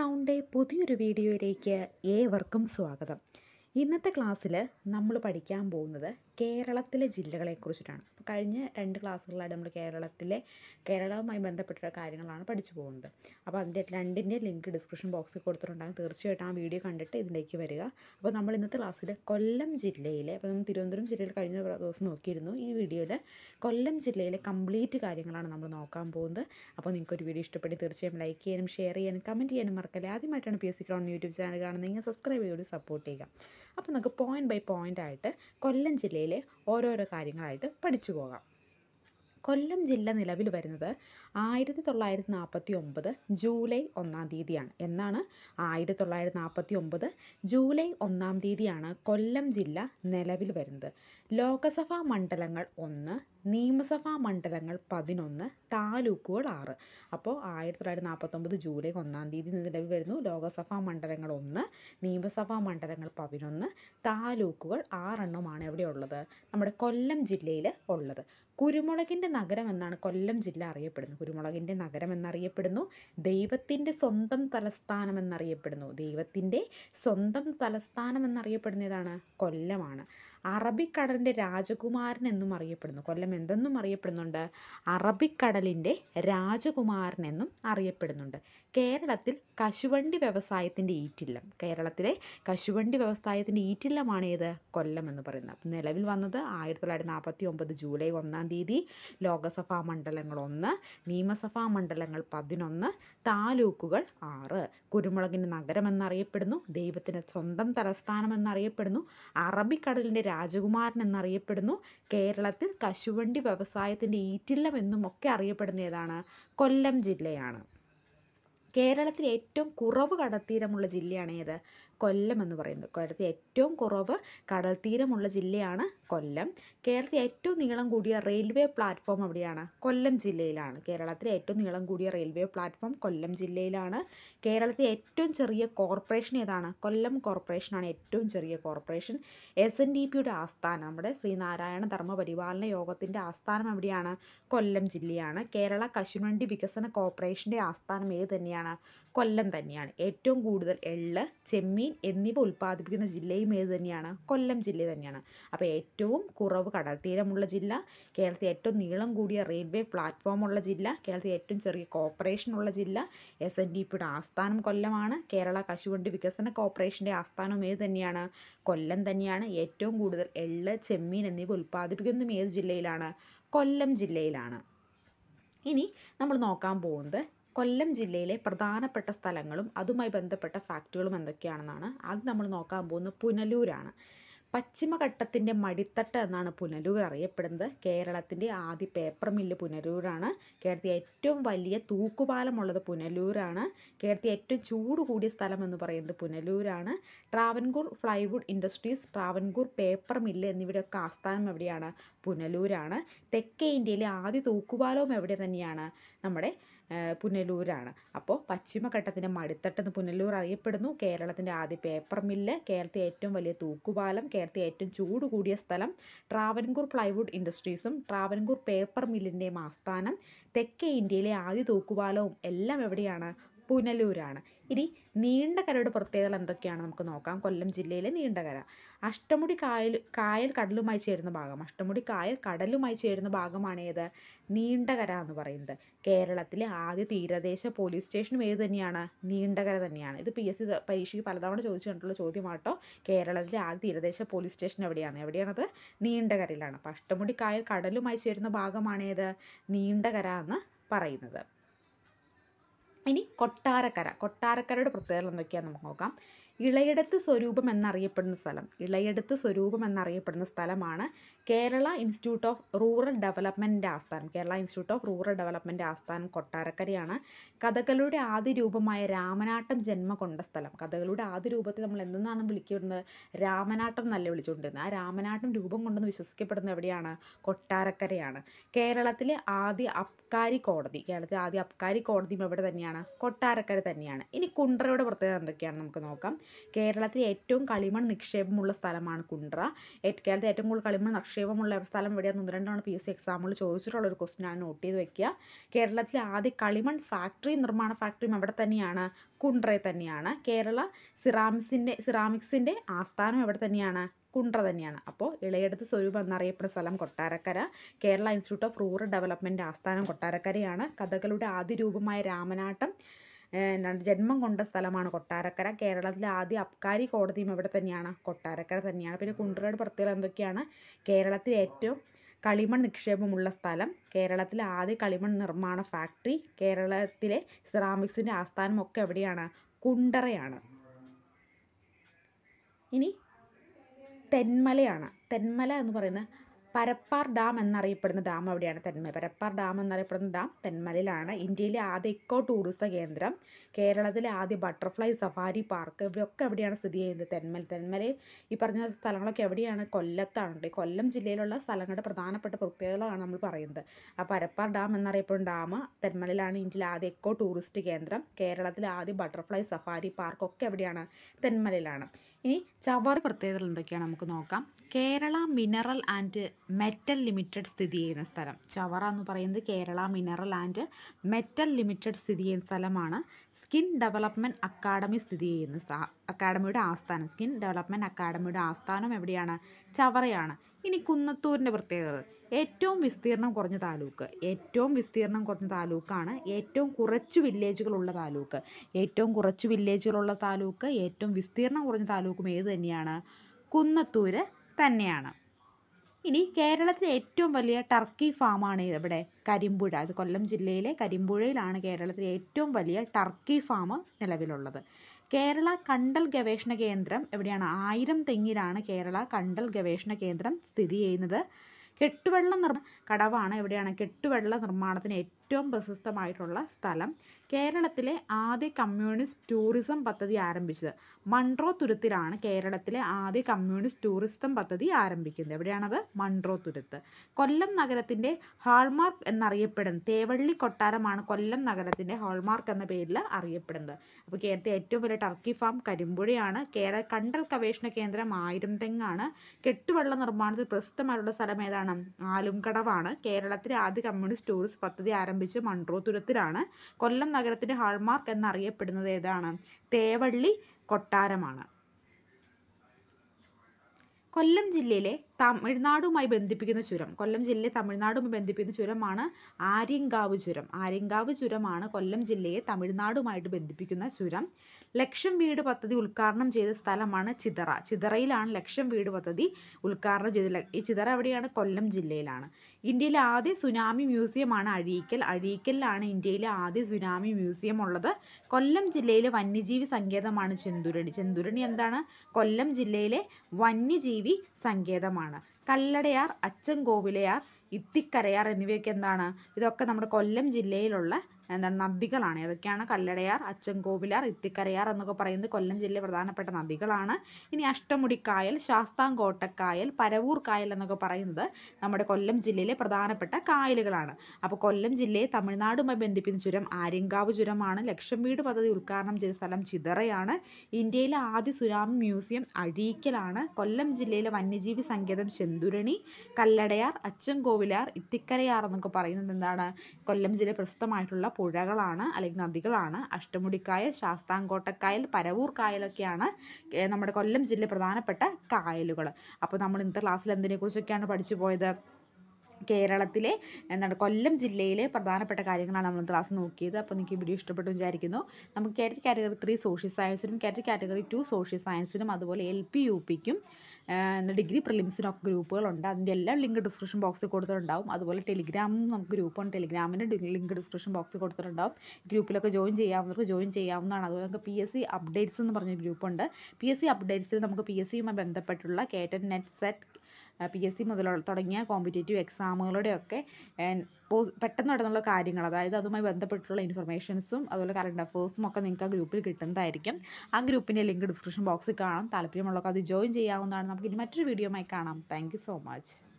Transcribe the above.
സൗണ്ടിൻ്റെ പുതിയൊരു വീഡിയോയിലേക്ക് ഏവർക്കും സ്വാഗതം. ഇന്നത്തെ ക്ലാസ്സിൽ നമ്മൾ പഠിക്കാൻ പോകുന്നത് കേരളത്തിലെ ജില്ലകളെക്കുറിച്ചിട്ടാണ്. അപ്പോൾ കഴിഞ്ഞ 2 ക്ലാസ്സുകളായിട്ട് നമ്മൾ കേരളവുമായി ബന്ധപ്പെട്ട കാര്യങ്ങളാണ് പഠിച്ചു പോകുന്നത്. അപ്പോൾ അതിൻ്റെ രണ്ടിൻ്റെ ലിങ്ക് ഡിസ്ക്രിപ്ഷൻ ബോക്സിൽ കൊടുത്തിട്ടുണ്ടാകും. തീർച്ചയായിട്ടും ആ വീഡിയോ കണ്ടിട്ട് ഇതിലേക്ക് വരിക. അപ്പോൾ നമ്മൾ ഇന്നത്തെ ക്ലാസ്സിൽ കൊല്ലം ജില്ലയിലെ, അപ്പോൾ നമ്മൾ തിരുവനന്തപുരം ജില്ലയിൽ കഴിഞ്ഞ ദിവസം നോക്കിയിരുന്നു. ഈ വീഡിയോയിൽ കൊല്ലം ജില്ലയിലെ കംപ്ലീറ്റ് കാര്യങ്ങളാണ് നമ്മൾ നോക്കാൻ പോകുന്നത്. അപ്പോൾ നിങ്ങൾക്കൊരു വീഡിയോ ഇഷ്ടപ്പെട്ട് തീർച്ചയായും ലൈക്ക് ചെയ്യാനും ഷെയർ ചെയ്യാനും കമൻറ്റ് ചെയ്യാനും മറക്കല്ലേ. ആദ്യമായിട്ടാണ് PSC Ground യൂട്യൂബ് ചാനൽ കാണുന്നതെങ്കിൽ സബ്സ്ക്രൈബ് ചെയ്ത് സപ്പോർട്ട് ചെയ്യുക. അപ്പോൾ നമുക്ക് പോയിൻ്റ് ബൈ പോയിൻ്റ് ആയിട്ട് കൊല്ലം ജില്ലയിലെ ഓരോരോ കാര്യങ്ങളായിട്ട് പഠിച്ചു പോകാം. കൊല്ലം ജില്ല നിലവിൽ വരുന്നത് 1949 ജൂലൈ 1-ാം തീയതിയാണ്. എന്നാണ് 1949 ജൂലൈ 1-ാം തീയതിയാണ് കൊല്ലം ജില്ല നിലവിൽ വരുന്നത്. ലോകസഭാ മണ്ഡലങ്ങൾ 1, നിയമസഭാ മണ്ഡലങ്ങൾ 11, താലൂക്കുകൾ 6. അപ്പോൾ 1949 ജൂലൈ 1-ാം തീയതി നിലവിൽ വരുന്നു. ലോകസഭാ മണ്ഡലങ്ങൾ 1, നിയമസഭാ മണ്ഡലങ്ങൾ 11, താലൂക്കുകൾ 6 എണ്ണമാണ് എവിടെയുള്ളത്? നമ്മുടെ കൊല്ലം ജില്ലയിൽ ഉള്ളത്. കുരുമുളകിൻ്റെ നഗരം എന്നാണ് കൊല്ലം ജില്ല അറിയപ്പെടുന്നത്. കുരുമുളകിൻ്റെ നഗരം എന്നറിയപ്പെടുന്നു. ദൈവത്തിൻ്റെ സ്വന്തം തലസ്ഥാനം എന്നറിയപ്പെടുന്നു. ദൈവത്തിൻ്റെ സ്വന്തം തലസ്ഥാനം എന്നറിയപ്പെടുന്ന ഏതാണ്? കൊല്ലമാണ്. അറബിക്കടലിൻ്റെ രാജകുമാരൻ എന്നും അറിയപ്പെടുന്നു. കൊല്ലം എന്തെന്നും അറിയപ്പെടുന്നുണ്ട്? അറബിക്കടലിൻ്റെ രാജകുമാരൻ എന്നും അറിയപ്പെടുന്നുണ്ട്. കേരളത്തിൽ കശുവണ്ടി വ്യവസായത്തിൻ്റെ ഈറ്റില്ലം. കേരളത്തിലെ കശുവണ്ടി വ്യവസായത്തിൻ്റെ ഈറ്റില്ലമാണ് ഏത്? കൊല്ലം എന്ന് പറയുന്നത്. നിലവിൽ വന്നത് 1949 ജൂലൈ 1-ാം തീയതി. ലോകസഭാ മണ്ഡലങ്ങൾ 1, നിയമസഭാ മണ്ഡലങ്ങൾ 11, താലൂക്കുകൾ 6. കുരുമുളകിൻ്റെ നഗരം എന്നറിയപ്പെടുന്നു. ദൈവത്തിൻ്റെ സ്വന്തം തലസ്ഥാനം എന്നറിയപ്പെടുന്നു. അറബിക്കടലിൻ്റെ രാജകുമാരൻ എന്നറിയപ്പെടുന്നു. കേരളത്തിൽ കശുവണ്ടി വ്യവസായത്തിൻ്റെ ഈറ്റില്ലം എന്നും ഒക്കെ അറിയപ്പെടുന്ന ഏതാണ്? കൊല്ലം ജില്ലയാണ്. കേരളത്തിൽ ഏറ്റവും കുറവ് കടൽത്തീരമുള്ള ജില്ലയാണ് ഏത്? കൊല്ലം എന്ന് പറയുന്നത്. കേരളത്തിൽ ഏറ്റവും കുറവ് കടൽത്തീരമുള്ള ജില്ലയാണ് കൊല്ലം. കേരളത്തിൽ ഏറ്റവും നീളം കൂടിയ റെയിൽവേ പ്ലാറ്റ്ഫോം എവിടെയാണ്? കൊല്ലം ജില്ലയിലാണ്. കേരളത്തിലെ ഏറ്റവും നീളം കൂടിയ റെയിൽവേ പ്ലാറ്റ്ഫോം കൊല്ലം ജില്ലയിലാണ്. കേരളത്തിലെ ഏറ്റവും ചെറിയ കോർപ്പറേഷൻ ഏതാണ്? കൊല്ലം കോർപ്പറേഷനാണ് ഏറ്റവും ചെറിയ കോർപ്പറേഷൻ. SNDPയുടെ ആസ്ഥാനം, നമ്മുടെ ശ്രീനാരായണ ധർമ്മ പരിപാലന യോഗത്തിൻ്റെ ആസ്ഥാനം എവിടെയാണ്? കൊല്ലം ജില്ലയാണ്. കേരള കശുവണ്ടി വികസന കോർപ്പറേഷൻ്റെ ആസ്ഥാനം ഏത് തന്നെയാണ്? കൊല്ലം തന്നെയാണ്. ഏറ്റവും കൂടുതൽ എള്ള്, ചെമ്മീൻ എന്നിവ ഉൽപ്പാദിപ്പിക്കുന്ന ജില്ലയും ഏത് തന്നെയാണ്? കൊല്ലം ജില്ല തന്നെയാണ്. അപ്പോൾ ഏറ്റവും കുറവ് കടൽത്തീരമുള്ള ജില്ല, കേരളത്തിൽ ഏറ്റവും നീളം കൂടിയ റെയിൽവേ പ്ലാറ്റ്ഫോമുള്ള ജില്ല, കേരളത്തിൽ ഏറ്റവും ചെറിയ കോർപ്പറേഷനുള്ള ജില്ല, SNDPയുടെ ആസ്ഥാനം കൊല്ലമാണ്. കേരള കശുവണ്ടി വികസന കോർപ്പറേഷൻ്റെ ആസ്ഥാനം ഏത് തന്നെയാണ്? കൊല്ലം തന്നെയാണ്. ഏറ്റവും കൂടുതൽ എള്ള്, ചെമ്മീൻ എന്നിവ ഉൽപ്പാദിപ്പിക്കുന്നതും ഏത് ജില്ലയിലാണ്? കൊല്ലം ജില്ലയിലാണ്. ഇനി നമ്മൾ നോക്കാൻ പോകുന്നത് കൊല്ലം ജില്ലയിലെ പ്രധാനപ്പെട്ട സ്ഥലങ്ങളും അതുമായി ബന്ധപ്പെട്ട ഫാക്റ്റുകളും എന്തൊക്കെയാണെന്നാണ്. അത് നമ്മൾ നോക്കാൻ പോകുന്നത് പുനലൂരാണ്. പശ്ചിമഘട്ടത്തിൻ്റെ മടിത്തട്ട് എന്നാണ് പുനലൂർ അറിയപ്പെടുന്നത്. കേരളത്തിൻ്റെ ആദ്യ പേപ്പർ മില്ല് പുനലൂരാണ്. കേരളത്തിൽ ഏറ്റവും വലിയ തൂക്കുപാലമുള്ളത് പുനലൂരാണ്. കേരളത്തിൽ ഏറ്റവും ചൂട് കൂടിയ സ്ഥലം എന്ന് പറയുന്നത് പുനലൂരാണ്. Travancore plywood industries, Travancore paper mill എന്നിവയുടെയൊക്കെ ആസ്ഥാനം എവിടെയാണ്? പുനലൂരാണ്. തെക്കേ ഇന്ത്യയിലെ ആദ്യ തൂക്കുപാലവും എവിടെ തന്നെയാണ്? നമ്മുടെ പുനലൂരാണ്. അപ്പോൾ പശ്ചിമഘട്ടത്തിൻ്റെ മടിത്തട്ടെന്ന് പുനലൂർ അറിയപ്പെടുന്നു. കേരളത്തിൻ്റെ ആദ്യ പേപ്പർ മില്ല്, കേരളത്തിലെ ഏറ്റവും വലിയ തൂക്കുപാലം, കേരളത്തിലെ ഏറ്റവും ചൂട് കൂടിയ സ്ഥലം, ട്രാവൻകൂർ പ്ലൈവുഡ് ഇൻഡസ്ട്രീസും ട്രാവൻകൂർ പേപ്പർ മില്ലിൻ്റെയും ആസ്ഥാനം, തെക്കേ ഇന്ത്യയിലെ ആദ്യ തൂക്കുപാലവും എല്ലാം എവിടെയാണ്? പുനലൂരാണ്. ഇനി നീണ്ടകരയുടെ പ്രത്യേകതകൾ എന്തൊക്കെയാണ് നമുക്ക് നോക്കാം. കൊല്ലം ജില്ലയിലെ നീണ്ടകര, അഷ്ടമുടി കായൽ കടലുമായി ചേരുന്ന ഭാഗം. അഷ്ടമുടി കായൽ കടലുമായി ചേരുന്ന ഭാഗമാണ് ഏത്? നീണ്ടകര എന്ന് പറയുന്നത്. കേരളത്തിലെ ആദ്യ തീരദേശ പോലീസ് സ്റ്റേഷനും ഏത് തന്നെയാണ്? നീണ്ടകര തന്നെയാണ്. ഇത് PSC പരീക്ഷയ്ക്ക് പലതവണ ചോദിച്ചു കണ്ടിട്ടുള്ള ചോദ്യമാട്ടോ. കേരളത്തിലെ ആദ്യ തീരദേശ പോലീസ് സ്റ്റേഷൻ എവിടെയാണത്? നീണ്ടകരയിലാണ്. അപ്പോൾ അഷ്ടമുടി കായൽ കടലുമായി ചേരുന്ന ഭാഗമാണ് ഏത്? നീണ്ടകര എന്ന് പറയുന്നത്. ഇനി കൊട്ടാരക്കരയുടെ പ്രത്യേകത എന്തൊക്കെയാണെന്ന് നമുക്ക് നോക്കാം. ഇളയെടുത്ത് സ്വരൂപം എന്നറിയപ്പെടുന്ന സ്ഥലം. ഇളയെടുത്ത് സ്വരൂപം എന്നറിയപ്പെടുന്ന സ്ഥലമാണ് കേരള ഇൻസ്റ്റിറ്റ്യൂട്ട് ഓഫ് റൂറൽ ഡെവലപ്മെൻറ്റിൻ്റെ ആസ്ഥാനം. Kerala institute of rural development ആസ്ഥാനം കൊട്ടാരക്കരയാണ്. കഥകളുടെ ആദ്യ രൂപമായ രാമനാട്ടം ജന്മ കൊണ്ട സ്ഥലം. കഥകളുടെ ആദ്യ രൂപത്തെ നമ്മൾ എന്തെന്നാണ് വിളിക്കുന്നത്? രാമനാട്ടം എന്നല്ല വിളിച്ചുകൊണ്ടിരുന്നത്. ആ രാമനാട്ടം രൂപം കൊണ്ടെന്ന് വിശ്വസിക്കപ്പെടുന്നത് എവിടെയാണ്? കൊട്ടാരക്കരയാണ്. കേരളത്തിലെ ആദ്യ അബ്കാരി കോടതിയും എവിടെ തന്നെയാണ്? കൊട്ടാരക്കര തന്നെയാണ്. ഇനി കുണ്ട്രയുടെ പ്രത്യേകത എന്തൊക്കെയാണ് നമുക്ക് നോക്കാം. കേരളത്തിലെ ഏറ്റവും കളിമൺ നിക്ഷേപമുള്ള സ്ഥലമാണ് കുണ്ട്ര. കേരളത്തിൽ ഏറ്റവും കൂടുതൽ കളിമൺ നിക്ഷേപമുള്ള സ്ഥലം എവിടെയാണ്? 1-2 PSC എക്സാമുകൾ ചോദിച്ചിട്ടുള്ള ഒരു ക്വസ്റ്റ്യൻ ആണ്, നോട്ട് ചെയ്ത് വെക്കുക. കേരളത്തിലെ ആദ്യ കളിമൺ ഫാക്ടറിയും നിർമ്മാണ ഫാക്ടറിയും എവിടെ തന്നെയാണ്? കുണ്ട്രയിൽ തന്നെയാണ്. കേരള സിറാമിക്സിൻ്റെ ആസ്ഥാനം എവിടെ തന്നെയാണ്? കുണ്ട്ര തന്നെയാണ്. അപ്പോൾ ഇളയെടുത്ത് സ്വരൂപം എന്നറിയപ്പെടുന്ന സ്ഥലം കൊട്ടാരക്കര. Kerala institute of rural development ആസ്ഥാനം കൊട്ടാരക്കരയാണ്. കഥകളുടെ ആദ്യ രൂപമായ രാമനാട്ടം ജന്മം കൊണ്ട സ്ഥലമാണ് കൊട്ടാരക്കര. കേരളത്തിലെ ആദ്യ അബ്കാരി കോടതിയും എവിടെ തന്നെയാണ്? കൊട്ടാരക്കര തന്നെയാണ്. പിന്നെ കുണ്ട്രയുടെ പ്രത്യേകത എന്തൊക്കെയാണ്? കേരളത്തിലെ ഏറ്റവും കളിമൺ നിക്ഷേപമുള്ള സ്ഥലം, കേരളത്തിലെ ആദ്യ കളിമൺ നിർമ്മാണ ഫാക്ടറി, കേരളത്തിലെ സിറാമിക്സിൻ്റെ ആസ്ഥാനം ഒക്കെ എവിടെയാണ്? കുണ്ട്രയാണ്. ഇനി തെന്മലയാണ്. തെന്മല എന്ന് പറയുന്ന പരപ്പാർ ഡാം എന്നറിയപ്പെടുന്ന ഡാം എവിടെയാണ്? പരപ്പാർ ഡാം എന്നറിയപ്പെടുന്ന ഡാം തെന്മലയിലാണ്. ഇന്ത്യയിലെ ആദ്യ ഇക്കോ ടൂറിസം കേന്ദ്രം, കേരളത്തിലെ ആദ്യ ബട്ടർഫ്ലൈ സഫാരി പാർക്ക്, ഇവയൊക്കെ എവിടെയാണ് സ്ഥിതി ചെയ്യുന്നത്? തെന്മലയിൽ. ഈ പറഞ്ഞ സ്ഥലങ്ങളൊക്കെ എവിടെയാണ്? കൊല്ലത്താണ്. കൊല്ലം ജില്ലയിലുള്ള സ്ഥലങ്ങളുടെ പ്രധാനപ്പെട്ട പ്രത്യേകതകളാണ് നമ്മൾ പറയുന്നത്. ആ പരപ്പാർ ഡാം എന്നറിയപ്പെടുന്ന ഡാം തെന്മലയിലാണ്. ഇന്ത്യയിലെ ആദ്യ ഇക്കോ ടൂറിസ്റ്റ് കേന്ദ്രം, കേരളത്തിലെ ആദ്യ ബട്ടർഫ്ലൈ സഫാരി പാർക്ക് ഒക്കെ എവിടെയാണ്? തെന്മലയിലാണ്. ഇനി ചവറ പ്രത്യേകതകൾ എന്തൊക്കെയാണ് നമുക്ക് നോക്കാം. Kerala mineral and metal limited സ്ഥിതി ചെയ്യുന്ന സ്ഥലം. ചവറ എന്ന് പറയുന്നത് Kerala mineral and metal limited സ്ഥിതി ചെയ്യുന്ന സ്ഥലമാണ്. സ്കിൻ ഡെവലപ്മെൻറ്റ് അക്കാഡമി സ്ഥിതി ചെയ്യുന്ന അക്കാഡമിയുടെ ആസ്ഥാനം, സ്കിൻ ഡെവലപ്മെൻറ്റ് അക്കാഡമിയുടെ ആസ്ഥാനം എവിടെയാണ്? ചവറയാണ്. ഇനി കുന്നത്തൂരിൻ്റെ പ്രത്യേകതകൾ. ഏറ്റവും വിസ്തീർണം കുറഞ്ഞ താലൂക്ക്. ഏറ്റവും വിസ്തീർണം കുറഞ്ഞ താലൂക്കാണ്. ഏറ്റവും കുറച്ചു വില്ലേജുകളുള്ള താലൂക്ക്. ഏറ്റവും കുറച്ചു വില്ലേജുകളുള്ള താലൂക്ക്, ഏറ്റവും വിസ്തീർണം കുറഞ്ഞ താലൂക്കും ഏത് തന്നെയാണ്? കുന്നത്തൂര് തന്നെയാണ്. ഇനി കേരളത്തിലെ ഏറ്റവും വലിയ ടർക്കി ഫാമാണ് എവിടെ? കരിമ്പുഴ. ഇത് കൊല്ലം ജില്ലയിലെ കരിമ്പുഴയിലാണ് കേരളത്തിലെ ഏറ്റവും വലിയ ടർക്കി ഫാം നിലവിലുള്ളത്. കേരള കണ്ടൽ ഗവേഷണ കേന്ദ്രം എവിടെയാണ്? 1000 തെങ്ങിലാണ് കേരള കണ്ടൽ ഗവേഷണ കേന്ദ്രം സ്ഥിതി ചെയ്യുന്നത്. കെട്ടുവെള്ളം കടവാണ് എവിടെയാണ്? കെട്ടുവെള്ള നിർമ്മാണത്തിന് ഏറ്റവും പ്രശസ്തമായിട്ടുള്ള സ്ഥലം. കേരളത്തിലെ ആദ്യ കമ്മ്യൂണിസ്റ്റ് ടൂറിസം പദ്ധതി ആരംഭിച്ചത് മൺട്രോ തുരുത്തിലാണ്. കേരളത്തിലെ ആദ്യ കമ്മ്യൂണിസ്റ്റ് ടൂറിസം പദ്ധതി ആരംഭിക്കുന്നത് എവിടെയാണത്? മൺട്രോ തുരുത്ത്. കൊല്ലം നഗരത്തിൻ്റെ ഹാൾമാർക്ക് എന്നറിയപ്പെടുന്നത് തേവള്ളി കൊട്ടാരമാണ്. കൊല്ലം നഗരത്തിൻ്റെ ഹാൾമാർക്ക് എന്ന പേരിൽ അറിയപ്പെടുന്നത്. അപ്പോൾ കേരളത്തിലെ ഏറ്റവും വലിയ ടർക്കി ഫാം കരിമ്പുഴയാണ്. കേരള കണ്ടൽ ഗവേഷണ കേന്ദ്രം 1000 തെങ്ങാണ്. കെട്ടുവെള്ള നിർമ്മാണത്തിൽ പ്രസിദ്ധമായിട്ടുള്ള സ്ഥലം ഏതാണ്? ആലുംകടവാണ്. കേരളത്തിലെ ആദ്യ കമ്മ്യൂണിസ്റ്റ് ടൂറിസ്റ്റ് പദ്ധതി ആരംഭിച്ച് മൺട്രോ തുരുത്തിലാണ്. കൊല്ലം നഗരത്തിൻ്റെ ഹാൾമാർക്ക് എന്നറിയപ്പെടുന്നത് ഏതാണ്? തേവള്ളി കൊട്ടാരമാണ്. കൊല്ലം ജില്ലയിലെ തമിഴ്നാടുമായി ബന്ധിപ്പിക്കുന്ന ചുരം. കൊല്ലം ജില്ലയെ തമിഴ്നാടുമായി ബന്ധിപ്പിക്കുന്ന ചുരമാണ് ആര്യങ്കാവ് ചുരം. ആര്യങ്കാവ് ചുരമാണ് കൊല്ലം ജില്ലയെ തമിഴ്നാടുമായിട്ട് ബന്ധിപ്പിക്കുന്ന ചുരം. ലക്ഷം വീട് പദ്ധതി ഉദ്ഘാടനം ചെയ്ത സ്ഥലമാണ് ചിതറ. ചിതറയിലാണ് ലക്ഷം വീട് പദ്ധതി ഉദ്ഘാടനം ചെയ്തത്. ഈ ചിതറ എവിടെയാണ്? കൊല്ലം ജില്ലയിലാണ്. ഇന്ത്യയിലെ ആദ്യ സുനാമി മ്യൂസിയമാണ് അഴീക്കൽ. അഴീക്കലിലാണ് ഇന്ത്യയിലെ ആദ്യ സുനാമി മ്യൂസിയം ഉള്ളത്. കൊല്ലം ജില്ലയിലെ വന്യജീവി സങ്കേതമാണ് ചെന്തുരണി. ചെന്തുരണി എന്താണ്? കൊല്ലം ജില്ലയിലെ വന്യജീവി സങ്കേതമാണ്. കല്ലടയാർ, അച്ചൻകോവിലയാർ, ഇത്തിക്കരയാർ എന്നിവയൊക്കെ എന്താണ്? ഇതൊക്കെ നമ്മുടെ കൊല്ലം ജില്ലയിലുള്ള നദികളാണ്. ഏതൊക്കെയാണ്? കല്ലടയാർ, അച്ചൻകോവിലാർ, ഇത്തിക്കരയാർ എന്നൊക്കെ പറയുന്നത് കൊല്ലം ജില്ലയിലെ പ്രധാനപ്പെട്ട നദികളാണ്. ഇനി അഷ്ടമുടിക്കായൽ, ശാസ്താംകോട്ടക്കായൽ, പരവൂർ കായൽ എന്നൊക്കെ പറയുന്നത് നമ്മുടെ കൊല്ലം ജില്ലയിലെ പ്രധാനപ്പെട്ട കായലുകളാണ്. അപ്പോൾ കൊല്ലം ജില്ലയെ തമിഴ്നാടുമായി ബന്ധിപ്പിക്കുന്ന ചുരം ആര്യങ്കാവ് ചുരമാണ്. ലക്ഷം വീട് പദ്ധതി ഉദ്ഘാടനം ചെയ്ത സ്ഥലം ചിതറയാണ്. ഇന്ത്യയിലെ ആദ്യ സുനാമി മ്യൂസിയം അഴീക്കലാണ്. കൊല്ലം ജില്ലയിലെ വന്യജീവി സങ്കേതം ചെന്തുരണി. കല്ലടയാർ, അച്ചൻകോവിലാർ, ഇത്തിക്കരയാർ എന്നൊക്കെ പറയുന്നത് എന്താണ്? കൊല്ലം ജില്ലയിൽ പ്രസിദ്ധമായിട്ടുള്ള പുഴകളാണ് അല്ലെങ്കിൽ നദികളാണ്. അഷ്ടമുടിക്കായൽ, ശാസ്താംകോട്ടക്കായൽ, പരവൂർ കായലൊക്കെയാണ് നമ്മുടെ കൊല്ലം ജില്ലയിൽ പ്രധാനപ്പെട്ട കായലുകൾ. അപ്പോൾ നമ്മൾ ഇന്നത്തെ ക്ലാസ്സിൽ എന്തിനെക്കുറിച്ചൊക്കെയാണ് പഠിച്ചു പോയത്? കേരളത്തിലെ കൊല്ലം ജില്ലയിലെ പ്രധാനപ്പെട്ട കാര്യങ്ങളാണ് നമ്മൾ ക്ലാസ് നോക്കിയത്. അപ്പോൾ നിങ്ങൾക്ക് ഈ വീഡിയോ ഇഷ്ടപ്പെട്ടു വിചാരിക്കുന്നു. നമുക്ക് കാറ്റഗറി കാറ്റഗറി 3 സോഷ്യൽ സയൻസിനും കാറ്റഗറി 2 സോഷ്യൽ സയൻസിനും അതുപോലെ LPUPക്കും ഡിഗ്രി പ്രിലിംസിനൊക്കെ ഗ്രൂപ്പുകളുണ്ട്. അതിൻ്റെ എല്ലാം ലിങ്ക് ഡിസ്ക്രിപ്ഷൻ ബോക്സിൽ കൊടുത്തിട്ടുണ്ടാവും. അതുപോലെ ടെലിഗ്രാമും നമുക്ക് ഗ്രൂപ്പുണ്ട്. ടെലിഗ്രാമിൻ്റെ ലിങ്ക് ഡിസ്ക്രിപ്ഷൻ ബോക്സിൽ കൊടുത്തിട്ടുണ്ടാവും. ഗ്രൂപ്പിലൊക്കെ ജോയിൻ ചെയ്യാവുന്നവർക്ക് ജോയിൻ ചെയ്യാവുന്നതാണ്. അതുപോലെ നമുക്ക് PSC അപ്ഡേറ്റ്സ് എന്ന് പറഞ്ഞ ഗ്രൂപ്പുണ്ട്. PSC അപ്ഡേറ്റ്സിൽ നമുക്ക് PSCയുമായി ബന്ധപ്പെട്ടുള്ള കേറ്ററ്റ്, നെറ്റ്, സെറ്റ്, PSC മുതലുള്ള തുടങ്ങിയ കോമ്പറ്റേറ്റീവ് എക്സാമുകളുടെയൊക്കെ പെട്ടെന്ന് നടന്നുള്ള കാര്യങ്ങൾ, അതായത് അതുമായി ബന്ധപ്പെട്ടുള്ള ഇൻഫർമേഷൻസും അതുപോലെ കറണ്ട് അഫേഴ്സും ഒക്കെ നിങ്ങൾക്ക് ആ ഗ്രൂപ്പിൽ കിട്ടുന്നതായിരിക്കും. ആ ഗ്രൂപ്പിൻ്റെ ലിങ്ക് ഡിസ്ക്രിപ്ഷൻ ബോക്സിൽ കാണാം. താല്പര്യമുള്ളവർക്ക് അത് ജോയിൻ ചെയ്യാവുന്നതാണ്. നമുക്ക് ഇനി മറ്റൊരു വീഡിയോയുമായി കാണാം. Thank you so much.